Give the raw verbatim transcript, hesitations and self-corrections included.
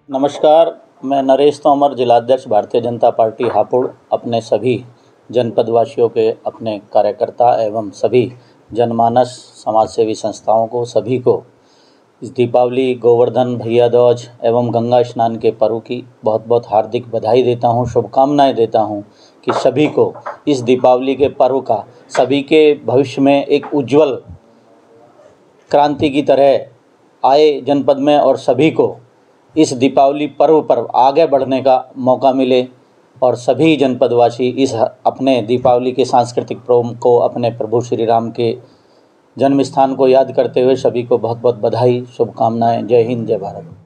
नमस्कार, मैं नरेश तोमर, जिलाध्यक्ष भारतीय जनता पार्टी हापुड़, अपने सभी जनपदवासियों के, अपने कार्यकर्ता एवं सभी जनमानस समाजसेवी संस्थाओं को, सभी को इस दीपावली, गोवर्धन भैया दूज एवं गंगा स्नान के पर्व की बहुत बहुत हार्दिक बधाई देता हूं, शुभकामनाएं देता हूं कि सभी को इस दीपावली के पर्व का सभी के भविष्य में एक उज्जवल क्रांति की तरह आए जनपद में और सभी को इस दीपावली पर्व पर आगे बढ़ने का मौका मिले और सभी जनपदवासी इस अपने दीपावली के सांस्कृतिक पर्व को, अपने प्रभु श्री राम के जन्म स्थान को याद करते हुए सभी को बहुत बहुत बधाई, शुभकामनाएं। जय हिंद, जय भारत।